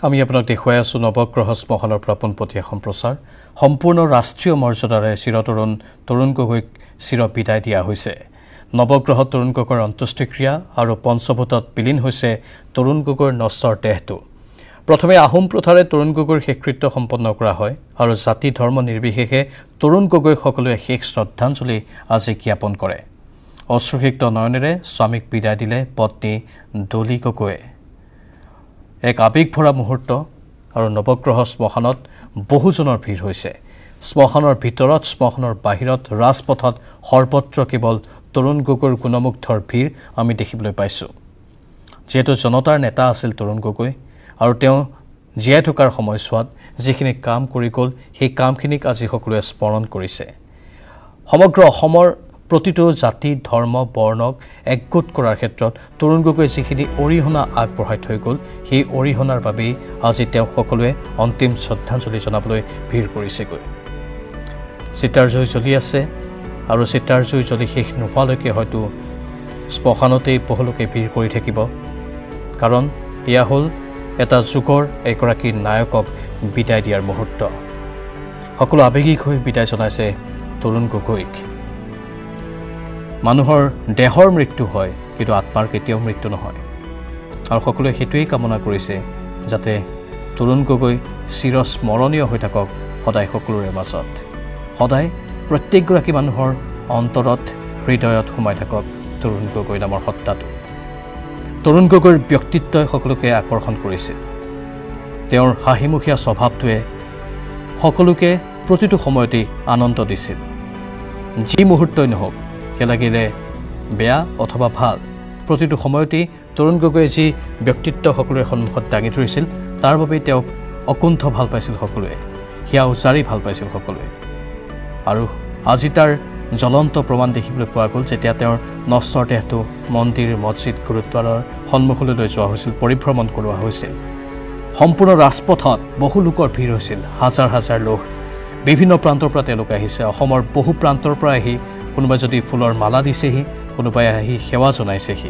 আমি আপোনাক দেখুৱাই আছো নৱগ্ৰহ শ্মশানৰ পৰা পোনপটীয়া সম্প্ৰচাৰ সম্পূৰ্ণ ৰাষ্ট্ৰীয় মৰ্যাদাৰে তৰুণ গগৈক চিৰ বিদায় দিয়া হৈছে নৱগ্ৰহ তৰুণ গগৈৰ অন্ত্যেষ্টিক্ৰিয়া আৰু পঞ্চভূতত বিলীন হৈছে তৰুণ গগৈৰ নশ্বৰ দেহটো প্ৰথমে আহোম প্ৰথাৰে তৰুণ গগৈৰ শেষকৃত্য সম্পন্ন কৰা হয় আৰু জাতি ধৰ্ম নিৰ্বিশেষে তৰুণ গগৈক সকলোৱে শেষ শ্ৰদ্ধাঞ্জলি আজি জ্ঞাপন কৰে অশ্ৰুসিক্ত নয়নেৰে স্বামীক বিদায় দিলে পত্নী দলি গগৈয়ে এক আবেগভৰা মুহূৰ্ত আৰু নৱগ্ৰহ শ্মশানত বহুজনৰ ভিৰ হৈছে শ্মশানৰ ভিতৰত শ্মশানৰ বাহিৰত ৰাজপথত সৰ্বত্ৰ কেৱল তৰুণ গগৈৰ গুণমুগ্ধৰ ভিৰ আমি দেখিবলৈ পাইছো যেহেতু জনতাৰ নেতা আছিল তৰুণ গগৈ আৰু তেওঁ জীয়াই থকাৰ সময়ছোৱাত যিখিনি কাম কৰি গ'ল সেই কামখিনিক আজি সকলোৱে স্মৰণ কৰিছে সমগ্ৰ অসমৰ প্ৰতিটো জাতি ধৰ্ম বৰ্ণক একগোট কৰাৰ ক্ষেত্ৰত তৰুণ গগৈ যিখিনি অৰিহণা আগবঢ়াই থৈ গ'ল সেই অৰিহণাৰ বাবেই আজি তেওঁ সকলোৱে অন্তিম শ্ৰদ্ধাঞ্জলি জনাবলৈ ভিৰ কৰিছেগৈ চিতাৰ জুই জ্বলি আছে আৰু চিতাৰ জুই জ্বলি শেষ নোহোৱালৈকে হয়তো শ্মশানতেই বহুলোকে ভিৰ কৰি থাকিব কাৰণ এয়া হ'ল এটা যুগৰ এগৰাকী নায়কক বিদায় দিয়াৰ মুহূৰ্ত সকলো আবেগিক হৈ বিদায় জনাইছে তৰুণ গগৈক মানুহৰ দেহৰ মৃত্যু হয় কিন্তু আত্মাৰ কেতিয়াও মৃত্যু নহয় আৰু সকলোৱে সেইটোৱেই কামনা কৰিছে যাতে তৰুণ গগৈ চিৰস্মৰণীয় হৈ থাকক সদায় সকলোৰে মাজত সদায় প্ৰত্যেকগৰাকী মানুহৰ অন্তৰত হৃদয়ত সোমাই থাকক তৰুণ গগৈ নামৰ সত্তাটো তৰুণ গগৈৰ ব্যক্তিত্বই সকলোকে আকৰ্ষণ কৰিছিল তেওঁৰ হাঁহিমুখীয়া স্বভাৱটোৱে সকলোকে প্ৰতিটো সময়তে আনন্দ দিছিল যি মুহূৰ্তই নহওক কে লাগিলে বেয়া অথবা ভাল প্ৰতিটো সময়তে তৰুণ গগৈয়ে যি ব্যক্তিত্ব সকলোৰে সন্মুখত দাঙি ধৰিছিল তাৰ বাবে তেওঁক অকুণ্ঠ ভাল পাইছিল সকলোৱে হিয়া উজাৰি ভাল পাইছিল সকলোৱে আৰু আজি তাৰ জ্বলন্ত প্ৰমাণ দেখিবলৈ পোৱা গ'ল যেতিয়া তেওঁৰ নশ্বৰ দেহটো মন্দিৰ মছজিদ গুৰুদ্বাৰৰ সন্মুখলৈ লৈ যোৱা হৈছিল পৰিভ্ৰমণ কৰোৱা হৈছিল সম্পূৰ্ণ ৰাজপথত বহু লোকৰ ভিৰ হৈছিল হাজাৰ হাজাৰ লোক বিভিন্ন প্ৰান্তৰ পৰা তেওঁলোক আহিছে অসমৰ বহু প্ৰান্তৰ পৰা আহি কোনোবাই যদি ফুলৰ মালা দিছেহি কোনোবাই আহি সেৱা জনাইছেহি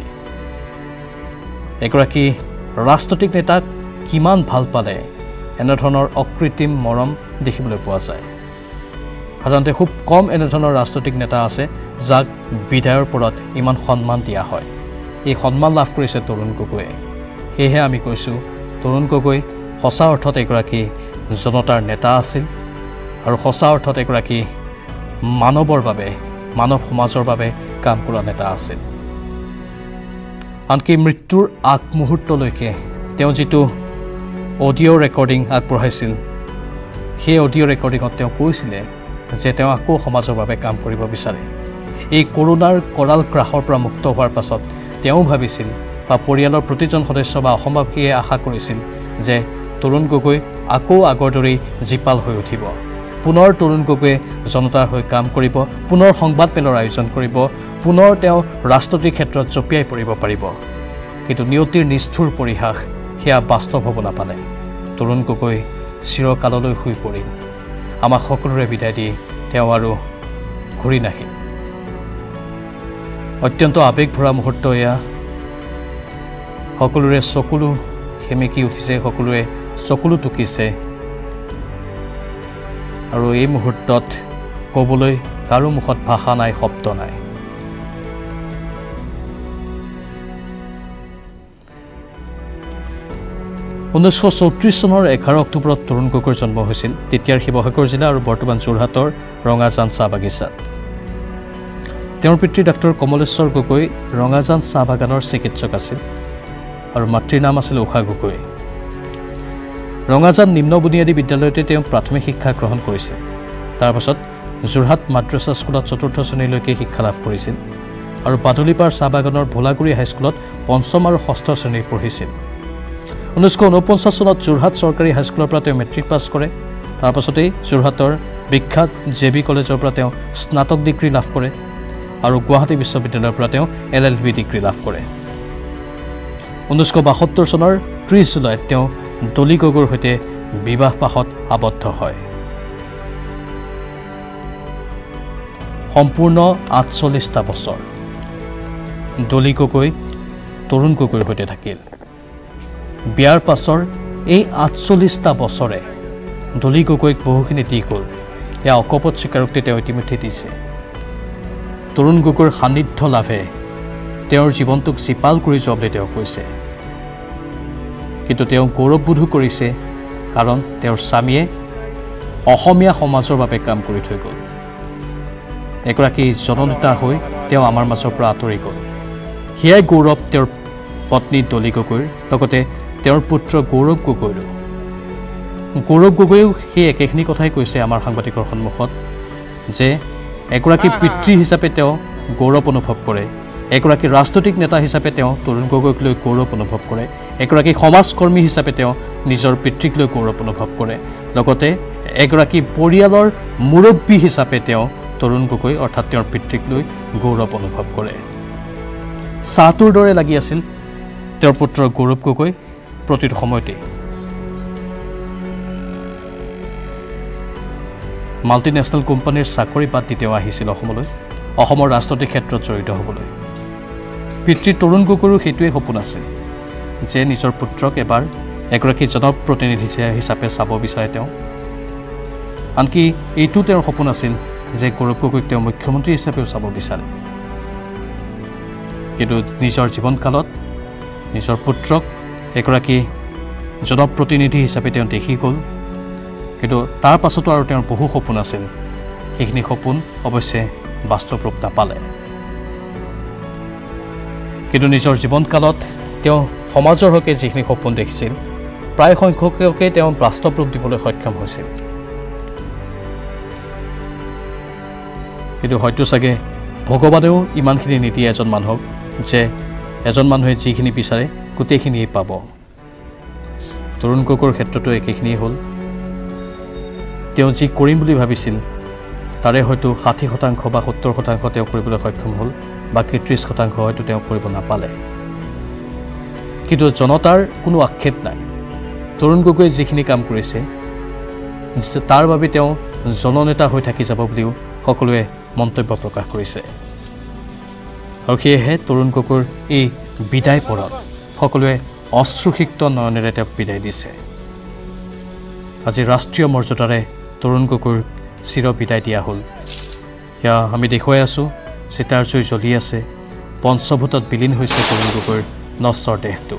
এগৰাকী ৰাজনৈতিক নেতাক কিমান ভাল পালে এনেধৰণৰ অকৃত্ৰিম মৰম দেখিবলৈ পোৱা যায় সাধাৰণতে খুব কম এনেধৰণৰ ৰাজনৈতিক নেতা আছে যাক বিদায়ৰ পৰত ইমান সন্মান দিয়া হয় এই সন্মান লাভ কৰিছে তৰুণ গগৈয়ে সেয়েহে আমি কৈছোঁ তৰুণ গগৈ সঁচা অৰ্থত এগৰাকী জনতাৰ নেতা আছিল আৰু সঁচা অৰ্থত এগৰাকী মানৱৰ বাবে মানৱ সমাজৰ বাবে কাম কৰা নেতা আছিল আনকি মৃত্যুৰ আগমুহূৰ্তলৈকে তেওঁ যিটো অডিঅ' ৰেকৰ্ডিং আগবঢ়াইছিল সেই অডিঅ' ৰেকৰ্ডিঙত তেওঁ কৈছিলে যে তেওঁ আকৌ সমাজৰ বাবে কাম কৰিব বিচাৰে এই কৰোনাৰ কৰাল গ্ৰাসৰ পৰা মুক্ত হোৱাৰ পাছত তেওঁ ভাবিছিল বা পৰিয়ালৰ প্ৰতিজন সদস্য বা অসমবাসীয়ে আশা কৰিছিল যে তৰুণ গগৈ আকৌ আগৰ দৰেই জীপাল হৈ উঠিব পুনৰ তৰুণ গগৈয়ে জনতাৰ হৈ কাম কৰিব পুনৰ সংবাদ মেলৰ আয়োজন কৰিব পুনৰ তেওঁ ৰাজনৈতিক ক্ষেত্ৰত জঁপিয়াই পৰিব পাৰিব কিন্তু নিয়তিৰ নিষ্ঠুৰ পৰিহাস সেয়া বাস্তৱ হ'ব নাপালে তৰুণ গগৈ চিৰকাললৈ শুই পৰিল আমাক সকলোৰে বিদায় দি তেওঁ আৰু ঘূৰি নাহিল অত্যন্ত আবেগভৰা মুহূৰ্ত এয়া সকলোৰে চকুলো সেমেকি উঠিছে সকলোৰে চকুলো টুকিছে আৰু এই মুহূৰ্তত ক'বলৈ কাৰো মুখত ভাষা নাই শব্দ নাই ঊনৈছশ 34 চনৰ 11 অক্টোবৰত তৰুণ গগৈৰ জন্ম হৈছিল তেতিয়াৰ শিৱসাগৰ জিলা আৰু বৰ্তমান যোৰহাটৰ ৰঙাজান চাহ বাগিচাত তেওঁৰ পিতৃ ডাক্তৰ কমলেশ্বৰ গগৈ ৰঙাজান চাহ বাগানৰ চিকিৎসক আছিল আৰু মাতৃৰ নাম আছিল উষা গগৈ ৰঙাজান নিম্ন বুনিয়াদী বিদ্যালয়তে তেওঁ প্ৰাথমিক শিক্ষা গ্ৰহণ কৰিছিল তাৰ পাছত যোৰহাট মাদ্ৰাছা স্কুলত 4ৰ্থ শ্ৰেণীলৈকে শিক্ষা লাভ কৰিছিল আৰু বাদুলিপাৰ চাহ বাগানৰ ভোলাগুৰি হাইস্কুলত 5ম আৰু 6ষ্ঠ শ্ৰেণী পঢ়িছিল 1949 চনত যোৰহাট চৰকাৰী হাইস্কুলৰ পৰা তেওঁ মেট্ৰিক পাছ কৰে তাৰ পাছতেই যোৰহাটৰ বিখ্যাত জেবি কলেজৰ পৰা তেওঁ স্নাতক ডিগ্ৰী লাভ কৰে আৰু গুৱাহাটী বিশ্ববিদ্যালয়ৰ পৰা তেওঁ LLB ডিগ্ৰী লাভ কৰে 1972 চনৰ 30 জুলাইত তেওঁ দলি গগৈৰ সৈতে বিবাহ পাশত আবদ্ধ হয় সম্পূৰ্ণ 48টা বছৰ দলি গগৈ তৰুণ গগৈৰ সৈতে থাকিল বিয়াৰ পাছৰ এই ৪৮টা বছৰে দলি গগৈক বহুখিনি দি গ'ল এয়া অকপট স্বীকাৰোক্তি তেওঁ ইতিমধ্যে দিছে তৰুণ গগৈৰ সান্নিধ্য লাভে তেওঁৰ জীৱনটোক জীপাল কৰি যোৱা বুলি তেওঁ কৈছে কিন্তু তেওঁ গৌৰৱবোধো কৰিছে কাৰণ তেওঁৰ স্বামীয়ে অসমীয়া সমাজৰ বাবে কাম কৰি থৈ গ'ল এগৰাকী জননেতা হৈ তেওঁ আমাৰ মাজৰ পৰা আঁতৰি গ'ল সেয়াই গৌৰৱ তেওঁৰ পত্নী দলি গগৈৰ লগতে তেওঁৰ পুত্ৰ গৌৰৱ গগৈৰো গৌৰৱ গগৈও সেই একেখিনি কথাই কৈছে আমাৰ সাংবাদিকৰ সন্মুখত যে এগৰাকী পিতৃ হিচাপে তেওঁ গৌৰৱ অনুভৱ কৰে এগৰাকী ৰাজনৈতিক নেতা হিচাপে তেওঁ তৰুণ গগৈক লৈ গৌৰৱ অনুভৱ কৰে এগৰাকী সমাজকৰ্মী হিচাপে তেওঁ নিজৰ পিতৃক লৈ গৌৰৱ অনুভৱ কৰে লগতে এগৰাকী পৰিয়ালৰ মুৰব্বী হিচাপে তেওঁ তৰুণ গগৈ অৰ্থাৎ তেওঁৰ পিতৃক লৈ গৌৰৱ অনুভৱ কৰে চাহটোৰ দৰে লাগি আছিল তেওঁৰ পুত্ৰ গৌৰৱ গগৈ প্ৰতিটো সময়তে মাল্টিনেশ্যনেল কোম্পানীৰ চাকৰি বাদ দি তেওঁ আহিছিল অসমলৈ অসমৰ ৰাজনৈতিক ক্ষেত্ৰত জড়িত হ'বলৈ পিতৃ তৰুণ গগৈৰো সেইটোৱে সপোন আছিল যে নিজৰ পুত্ৰক এবাৰ এগৰাকী জনপ্ৰতিনিধি হিচাপে চাব বিচাৰে তেওঁ আনকি এইটো তেওঁৰ সপোন আছিল যে গৌৰৱ গগৈক তেওঁ মুখ্যমন্ত্ৰী হিচাপেও চাব বিচাৰে কিন্তু নিজৰ জীৱনকালত নিজৰ পুত্ৰক এগৰাকী জনপ্ৰতিনিধি হিচাপে তেওঁ দেখি গ'ল কিন্তু তাৰ পাছতো আৰু তেওঁৰ বহু সপোন আছিল সেইখিনি সপোন অৱশ্যে বাস্তৱ ৰূপ নাপালে কিন্তু নিজৰ জীৱনকালত তেওঁ সমাজৰ হকে যিখিনি সপোন দেখিছিল প্ৰায় সংখ্যককে তেওঁ বাস্তৱ ৰূপ দিবলৈ সক্ষম হৈছিল কিন্তু হয়তো চাগে ভগৱানেও ইমানখিনি নিদিয়ে এজন মানুহক যে এজন মানুহে যিখিনি বিচাৰে গোটেইখিনিয়ে পাব তৰুণ গগৈৰ ক্ষেত্ৰতো একেখিনিয়ে হ'ল তেওঁ যি কৰিম বুলি ভাবিছিল তাৰে হয়তো ৬০% বা ৭০% তেওঁ কৰিবলৈ সক্ষম হ'ল বাকী ৩০% হয়তো তেওঁ কৰিব নাপালে কিন্তু জনতাৰ কোনো আক্ষেপ নাই তৰুণ গগৈয়ে যিখিনি কাম কৰিছে তাৰ বাবে তেওঁ জননেতা হৈ থাকি যাব বুলিও সকলোৱে মন্তব্য প্ৰকাশ কৰিছে আৰু সেয়েহে তৰুণ গগৈৰ এই বিদায় পৰত সকলোৱে অশ্ৰুসিক্ত নয়নেৰে তেওঁক বিদায় দিছে আজি ৰাষ্ট্ৰীয় মৰ্যাদাৰে তৰুণ গগৈৰ চিৰ বিদায় দিয়া হ'ল সেয়া আমি দেখুৱাই আছোঁ চিতাৰ জুই জ্বলি আছে পঞ্চভূতত বিলীন হৈছে তৰুণ গগৈৰ নশ্বৰ দেহটো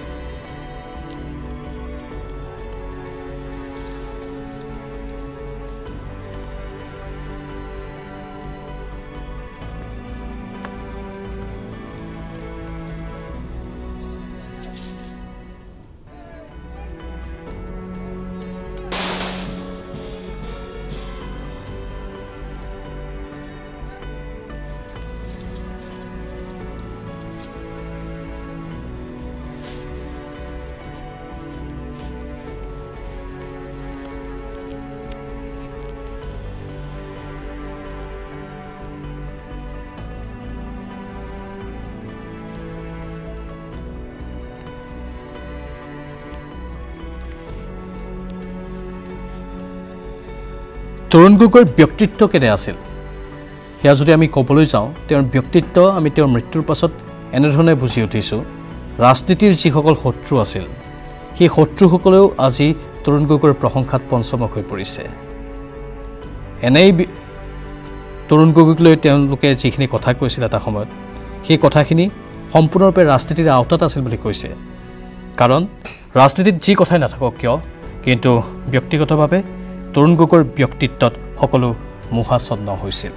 তৰুণ গগৈৰ ব্যক্তিত্ব কেনে আছিল সেয়া যদি আমি ক'বলৈ যাওঁ তেওঁৰ ব্যক্তিত্ব আমি তেওঁৰ মৃত্যুৰ পাছত এনেধৰণে বুজি উঠিছোঁ ৰাজনীতিৰ যিসকল শত্ৰু আছিল সেই শত্ৰুসকলেও আজি তৰুণ গগৈৰ প্ৰশংসাত পঞ্চমুখ হৈ পৰিছে এনেই তৰুণ গগৈক লৈ তেওঁলোকে যিখিনি কথা কৈছিল এটা সময়ত সেই কথাখিনি সম্পূৰ্ণৰূপে ৰাজনীতিৰ আওতাত আছিল বুলি কৈছে কাৰণ ৰাজনীতিত যি কথাই নাথাকক কিয় কিন্তু ব্যক্তিগতভাৱে তৰুণ গগৈৰ ব্যক্তিত্বত সকলো মোহাচ্ছন্ন হৈছিল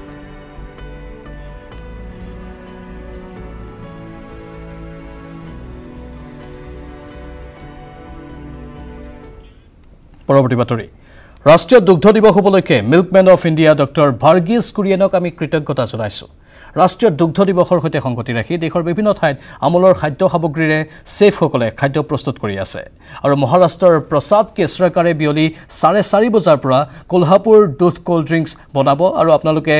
পৰৱৰ্তী বাতৰি ৰাষ্ট্ৰীয় দুগ্ধ দিৱস উপলক্ষে milkmen of India doctor Verghese কুৰিয়েনক আমি কৃতজ্ঞতা জনাইছোঁ ৰাষ্ট্ৰীয় দুগ্ধ দিৱসৰ সৈতে সংগতি ৰাখি দেশৰ বিভিন্ন ঠাইত আমুলৰ খাদ্য সামগ্ৰীৰে চেফসকলে খাদ্য প্ৰস্তুত কৰি আছে আৰু মহাৰাষ্ট্ৰৰ প্ৰসাদ কেশৰকাৰে বিয়লি 4:30 বজাৰ পৰা কোলহাপুৰ দুধ কোল্ড ড্ৰিংকছ বনাব আৰু আপোনালোকে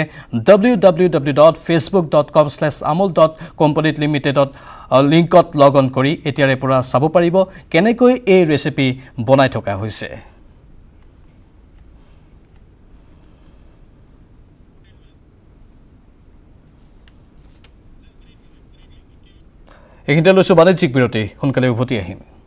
www.facebook.com/amul.company.limited লিংকত লগ অন কৰি এতিয়াৰে পৰা চাব পাৰিব কেনেকৈ এই ৰেচিপি বনাই থকা হৈছে এইখিনিতে লৈছোঁ বাণিজ্যিক বিৰতি সোনকালে উভতি আহিম